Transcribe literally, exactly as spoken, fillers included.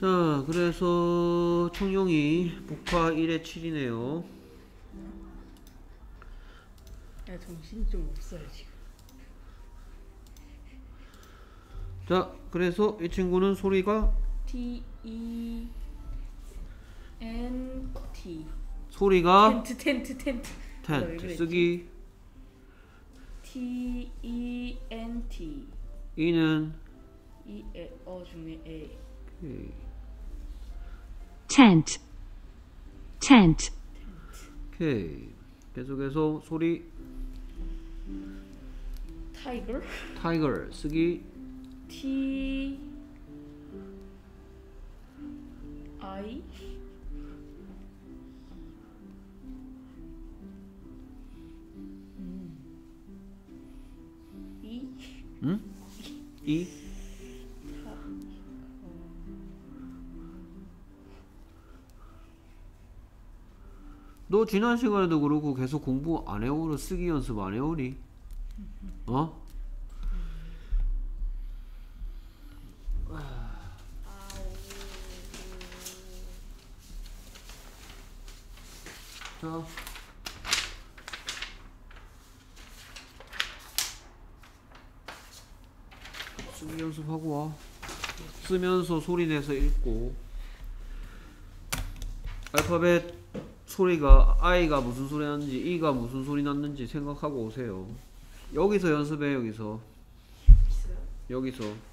자, 그래서 총용이 복화 일에 칠이네요. 야, 정신 좀 없어요 지금. 자, 그래서 이 친구는 소리가 T E N T. 소리가 텐트 텐트 텐트. 아, 왜 텐트 그랬지? 쓰기. T E N T. 이는 이 에, 어 중에 A. 오케이. tent, tent, 오케이. 계속해서 소리 타이거. 타이거 쓰기. T I 음. E 응? 이 타 너 지난 시간에도 그러고 계속 공부 안 해오고 쓰기 연습 안 해오니? 어? 자, 쓰기 연습하고 와. 쓰면서 소리 내서 읽고. 알파벳 소리가 I가 무슨 소리 났는지 E가 무슨 소리 났는지 생각하고 오세요. 여기서 연습해. 여기서 있어요? 여기서